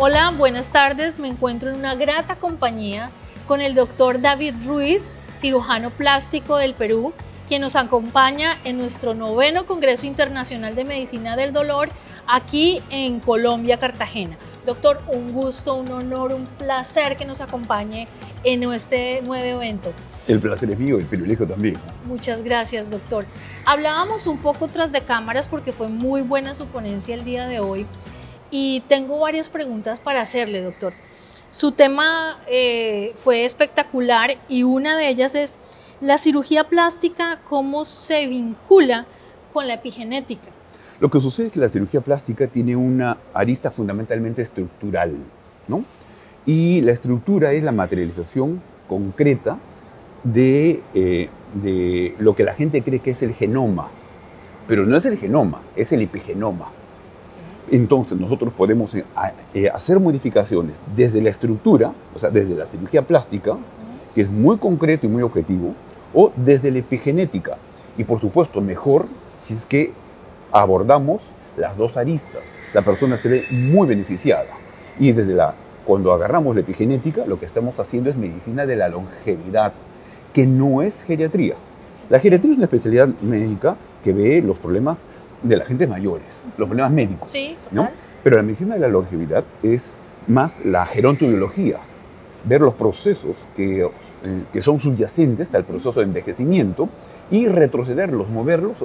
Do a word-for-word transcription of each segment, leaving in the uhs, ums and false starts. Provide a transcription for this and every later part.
Hola, buenas tardes. Me encuentro en una grata compañía con el doctor David Ruiz, cirujano plástico del Perú, quien nos acompaña en nuestro noveno Congreso Internacional de Medicina del Dolor aquí en Colombia, Cartagena. Doctor, un gusto, un honor, un placer que nos acompañe en este nuevo evento. El placer es mío, el privilegio también. Muchas gracias, doctor. Hablábamos un poco tras de cámaras porque fue muy buena su ponencia el día de hoy y tengo varias preguntas para hacerle, doctor. Su tema eh, fue espectacular y una de ellas es la cirugía plástica, ¿cómo se vincula con la epigenética? Lo que sucede es que la cirugía plástica tiene una arista fundamentalmente estructural, ¿no? Y la estructura es la materialización concreta de, eh, de lo que la gente cree que es el genoma. Pero no es el genoma, es el epigenoma. Entonces nosotros podemos eh, eh, hacer modificaciones desde la estructura, o sea, desde la cirugía plástica, que es muy concreto y muy objetivo, o desde la epigenética. Y por supuesto, mejor si es que abordamos las dos aristas. La persona se ve muy beneficiada. Y desde la, cuando agarramos la epigenética, lo que estamos haciendo es medicina de la longevidad, que no es geriatría. La geriatría es una especialidad médica que ve los problemas de la gente mayores, los problemas médicos. Sí, total. ¿no? Pero la medicina de la longevidad es más la gerontobiología, ver los procesos que, eh, que son subyacentes al proceso de envejecimiento y retrocederlos, moverlos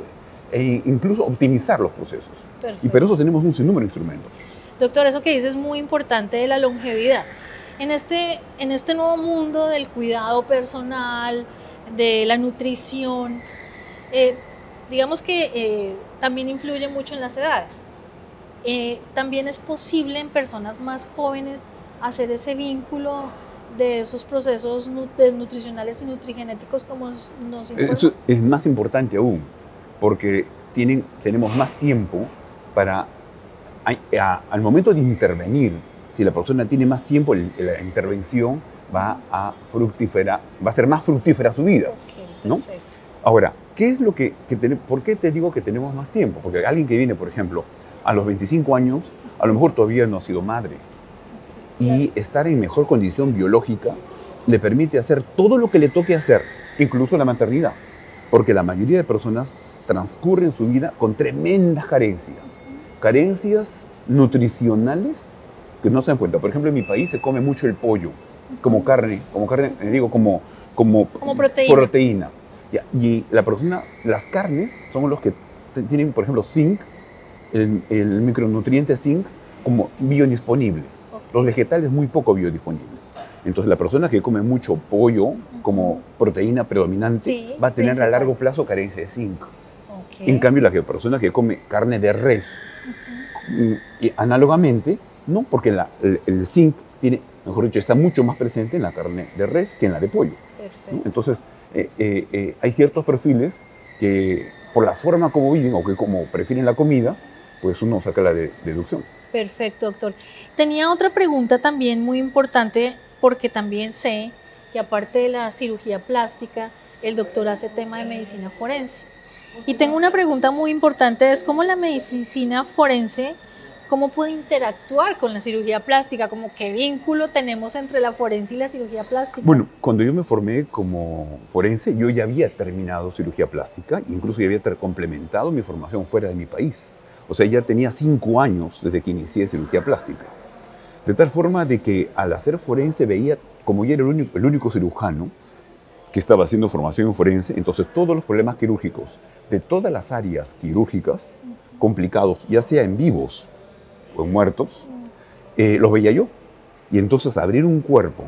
e incluso optimizar los procesos. Perfecto. Y para eso tenemos un sinnúmero de instrumentos. Doctor, eso que dice es muy importante de la longevidad. En este, en este nuevo mundo del cuidado personal, de la nutrición, eh, digamos que eh, también influye mucho en las edades. Eh, también es posible en personas más jóvenes hacer ese vínculo de esos procesos nutricionales y nutrigenéticos como nos informa. Eso es más importante aún, porque tienen, tenemos más tiempo para, a, a, al momento de intervenir, si la persona tiene más tiempo, la intervención va a fructífera, va a ser más fructífera su vida. Okay, ¿no? perfecto. Ahora, ¿qué es lo que, que ten, ¿por qué te digo que tenemos más tiempo? Porque alguien que viene, por ejemplo, a los veinticinco años, a lo mejor todavía no ha sido madre. Y estar en mejor condición biológica le permite hacer todo lo que le toque hacer, incluso la maternidad. Porque la mayoría de personas transcurren su vida con tremendas carencias. Carencias nutricionales que no se dan cuenta. Por ejemplo, en mi país se come mucho el pollo, como carne, como carne, digo, como, como, como proteína. proteína. Ya, y la persona, las carnes son los que tienen, por ejemplo, zinc, el, el micronutriente zinc, como biodisponible. Okay. Los vegetales muy poco biodisponible. Entonces, la persona que come mucho pollo como proteína predominante sí, va a tener principal. a largo plazo carencia de zinc. Okay. En cambio, la que, persona que come carne de res, uh-huh. y análogamente, no, porque la, el, el zinc tiene, mejor dicho, está mucho más presente en la carne de res que en la de pollo. ¿no? Entonces, eh, eh, eh, hay ciertos perfiles que, por la forma como viven o que como prefieren la comida, pues uno saca la de, deducción. Perfecto, doctor. Tenía otra pregunta también muy importante, porque también sé que aparte de la cirugía plástica, el doctor hace tema de medicina forense. Y tengo una pregunta muy importante, es cómo la medicina forense, cómo puede interactuar con la cirugía plástica, como qué vínculo tenemos entre la forense y la cirugía plástica. Bueno, cuando yo me formé como forense, yo ya había terminado cirugía plástica, incluso ya había complementado mi formación fuera de mi país. O sea, ya tenía cinco años desde que inicié cirugía plástica. De tal forma de que al hacer forense veía, como yo era el único, el único cirujano que estaba haciendo formación en forense, entonces todos los problemas quirúrgicos de todas las áreas quirúrgicas complicados, ya sea en vivos o en muertos, eh, los veía yo. Y entonces abrir un cuerpo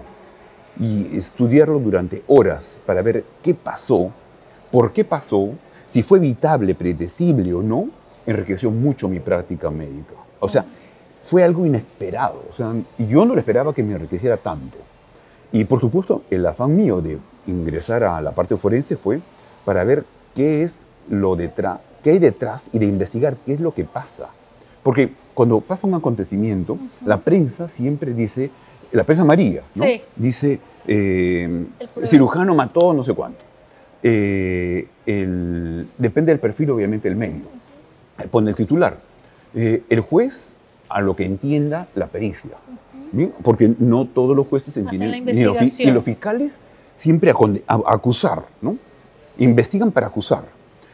y estudiarlo durante horas para ver qué pasó, por qué pasó, si fue evitable, predecible o no, enriqueció mucho mi práctica médica. O sea, fue algo inesperado. O sea, yo no lo esperaba que me enriqueciera tanto. Y por supuesto, el afán mío de ingresar a la parte forense fue para ver qué es lo detrás, qué hay detrás y de investigar qué es lo que pasa. Porque cuando pasa un acontecimiento, uh-huh. la prensa siempre dice, la prensa amarilla, ¿no? Sí. Dice, eh, el cirujano mató no sé cuánto. Eh, el, depende del perfil, obviamente, del medio. Pone el titular. Eh, el juez a lo que entienda la pericia. Uh-huh. ¿Bien? Porque no todos los jueces entienden, ni los, y los fiscales siempre a, a, a acusar, ¿no? Investigan para acusar,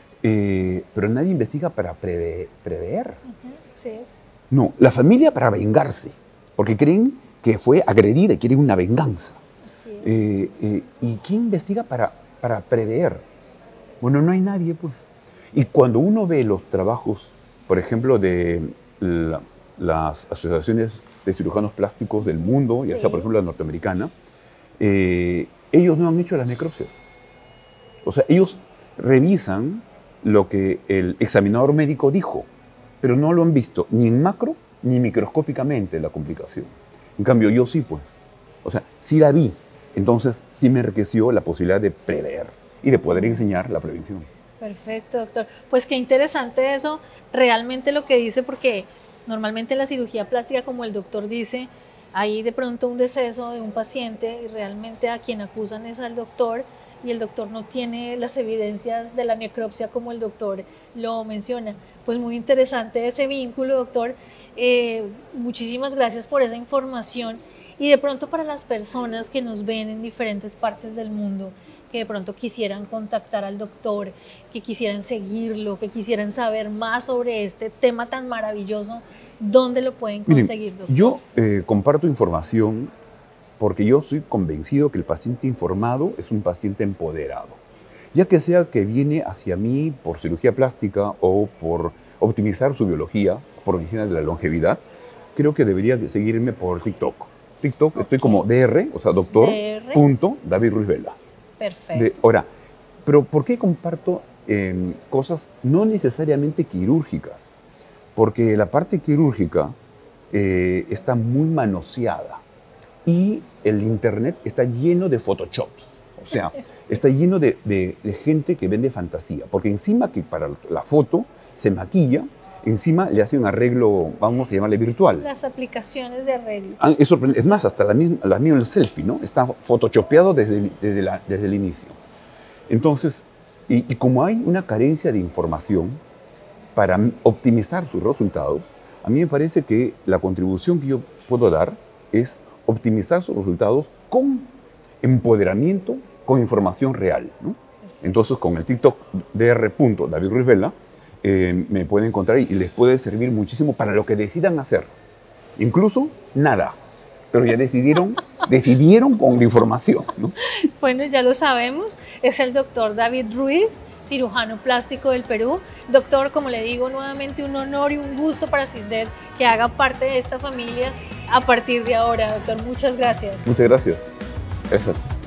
eh, pero nadie investiga para preve, prever. Uh-huh. Sí es. No, la familia para vengarse, porque creen que fue agredida y quieren una venganza. Así es. Eh, eh, ¿Y quién investiga para, para prever? Bueno, no hay nadie, pues. Y cuando uno ve los trabajos, por ejemplo, de la, las asociaciones de cirujanos plásticos del mundo, ya sí. sea, por ejemplo, la norteamericana, eh, ellos no han hecho las necropsias. O sea, ellos revisan lo que el examinador médico dijo, pero no lo han visto ni en macro ni microscópicamente la complicación. En cambio, yo sí, pues. O sea, sí la vi. Entonces, sí me enriqueció la posibilidad de prever y de poder enseñar la prevención. Perfecto, doctor. Pues qué interesante eso, realmente lo que dice, porque normalmente en la cirugía plástica, como el doctor dice, hay de pronto un deceso de un paciente y realmente a quien acusan es al doctor, y el doctor no tiene las evidencias de la necropsia como el doctor lo menciona. Pues muy interesante ese vínculo, doctor. Eh, muchísimas gracias por esa información. Y de pronto para las personas que nos ven en diferentes partes del mundo, que de pronto quisieran contactar al doctor, que quisieran seguirlo, que quisieran saber más sobre este tema tan maravilloso, ¿dónde lo pueden conseguir, doctor? Miren, yo eh, comparto información porque yo soy convencido que el paciente informado es un paciente empoderado. Ya que sea que viene hacia mí por cirugía plástica o por optimizar su biología, por medicina de la longevidad, creo que debería seguirme por TikTok. TikTok okay. Estoy como D R, o sea, doctor punto David Ruiz Vela. Perfecto. De, ahora, pero ¿por qué comparto eh, cosas no necesariamente quirúrgicas? Porque la parte quirúrgica eh, está muy manoseada y el internet está lleno de photoshops. O sea, sí. está lleno de, de, de gente que vende fantasía. Porque encima que para la foto se maquilla, encima le hace un arreglo, vamos a llamarle virtual. Las aplicaciones de arreglo. Es, sorprendente. Es más, hasta la misma, la misma el selfie, ¿no? Está photoshopeado desde, desde, la, desde el inicio. Entonces, y, y como hay una carencia de información para optimizar sus resultados, a mí me parece que la contribución que yo puedo dar es optimizar sus resultados con empoderamiento, con información real, ¿no? Entonces, con el TikTok D R punto David Ruiz Vela, Eh, me pueden encontrar y les puede servir muchísimo para lo que decidan hacer. Incluso nada, pero ya decidieron, decidieron con la información, ¿no? Bueno, ya lo sabemos, es el doctor David Ruiz, cirujano plástico del Perú. Doctor, como le digo, nuevamente un honor y un gusto para CISDED que haga parte de esta familia a partir de ahora, doctor. Muchas gracias. Muchas gracias. Eso.